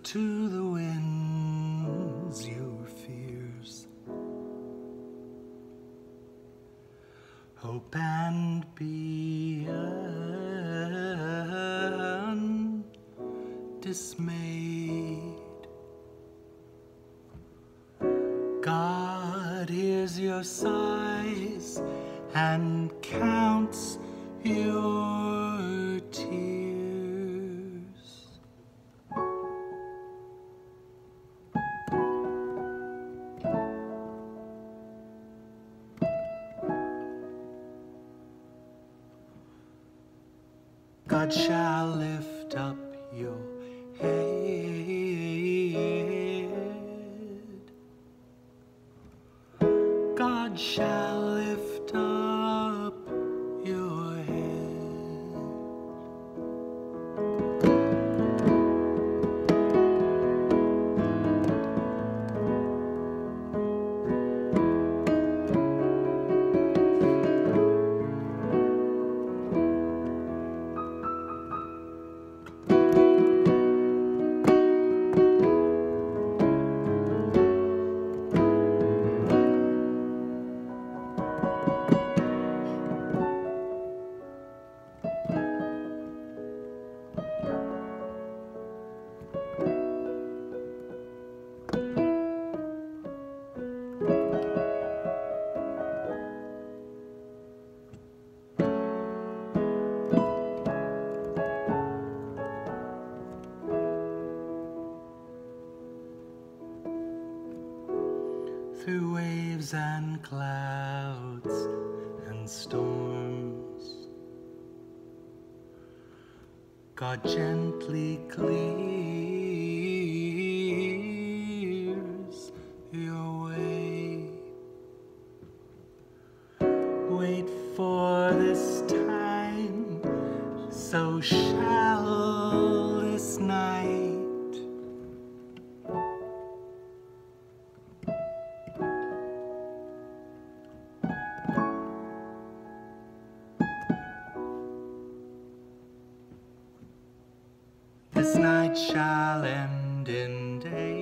to the winds your fears. Hope and be undismayed. God hears your sighs and counts your tears. God shall lift up your head. God shall lift up your head. Through waves and clouds and storms, God gently clears your way. Wait for this time, so shall this night. This night shall end in day.